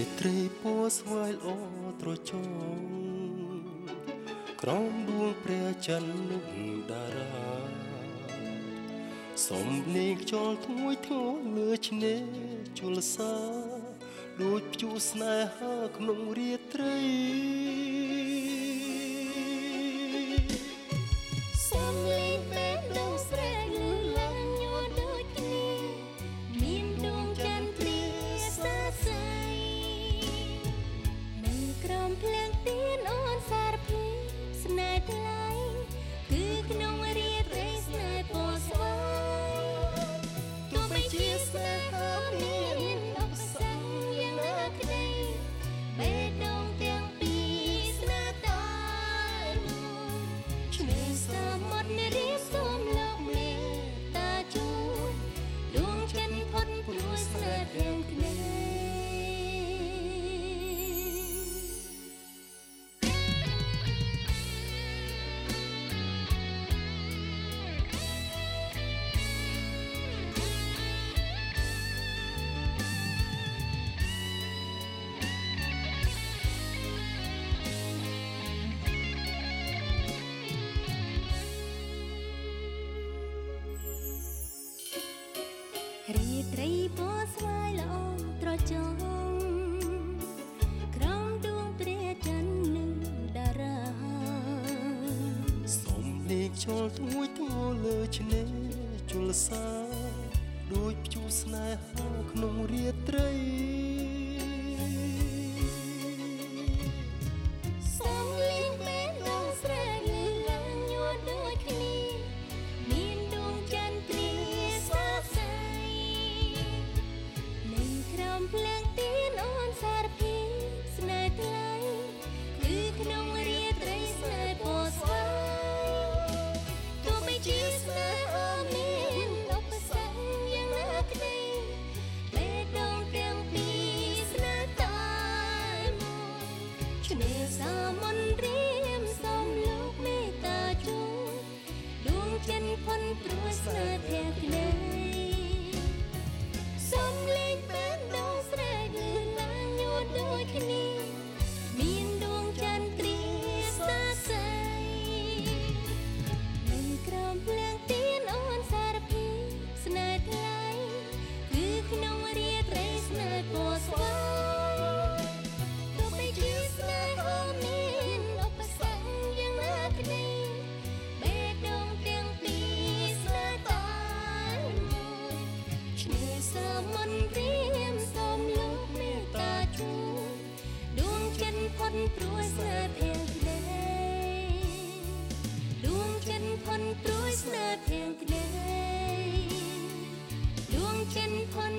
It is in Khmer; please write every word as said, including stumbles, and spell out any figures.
ត្រីពណ៌ស្វាយល្អត្រចង់ក្រោមដួងព្រះច័ន្ទនោះតារាសំលេងខ្យល់ធ្ងួយធ្ងរលើឆ្នេរជលសាដូចព្យុះស្នេហាក្នុងរាត្រីសំលេងពេលដងស្រែកលឺឡើងញ័រដូចគ្នាមានដួងច័ន្ទព្រាសាស័យនៅក្រោមភ្លើងទៀនអូនសារភាពស្នេហ៍ថ្លៃគឺក្នុងរាត្រីស្នេហ៍ពណ៌ស្វាយទោះបីជាស្នេហាមានឧបសគ្គយ៉ាងណាក្តីបេះដូងទាំងពីរស្នេហ៍តែមួយឆ្នេរសមុទ្រនារីសូមលោកមេត្តាជួយដួងចិនផុតព្រោះស្នេហ៍ទាំងគ្នារាត្រីពណ៌ស្វាយល្អត្រចង់ក្រោមដួងព្រះច័ន្ទនិងតារាសំលេងខ្យល់ធ្ងួយធ្ងរលើឆ្នេរជលសាដូចព្យុះស្នេហាក្នុងរាត្រីសំលេងពេលដងស្រែកលឺឡើងញ័រដូចគ្នាមានដួងច័ន្ទព្រាសាស័យនៅក្រោមភ្លើងទៀនអូនសារភាពស្នេហ៍ថ្លៃគឺក្នុងរាត្រីស្នេហ៍ពណ៌ស្វាយទោះបីជាស្នេហាមានឧបសគ្គយ៉ាងណាក្តីបេះដូងទាំងពីរស្នេហ៍តែមួយឆ្នេរសមុទ្ររៀមសូមលោកមេត្តាជួយដួងចិនផុតព្រោះស្នេហ៍ទាំងគ្នាសំលេងពេលដងស្រែកលឺឡើងញ័រដូចគ្នាមានដួងច័ន្ទព្រាសាស័យនៅក្រោមភ្លើងទៀនអូនសារភាពស្នេហ៍ថ្លៃគឺក្នុងរាត្រីស្នេហ៍ពណ៌ស្វាយទោះបីជាស្នេហាមានឧបសគ្គយ៉ាងណាក្តីបេះដូងទាំងពីរស្នេហ៍តែមួយឆ្នេរសមុទ្ររៀមសូមលោកមេត្តាជួយដួងចិនផុតព្រោះស្នេហ៍ទាំងគ្នាដួងចិនផុតព្រោះស្នេហ៍ទាំងគ្នាដួងចិនផុត